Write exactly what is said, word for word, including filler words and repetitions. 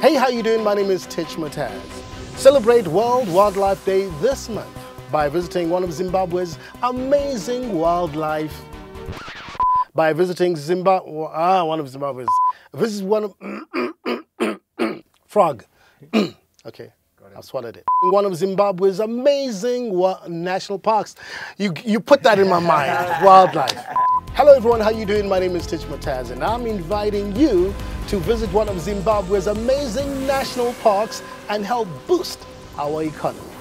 Hey, how you doing? My name is Tich Mataz. Celebrate World Wildlife Day this month by visiting one of Zimbabwe's amazing wildlife. By visiting Zimbabwe, ah, one of Zimbabwe's. This is one of frog. Okay, I swallowed it. One of Zimbabwe's amazing national parks. You you put that in my mind. Wildlife. Hello everyone, how you doing? My name is Tich Mataz, and I'm inviting you to visit one of Zimbabwe's amazing national parks and help boost our economy.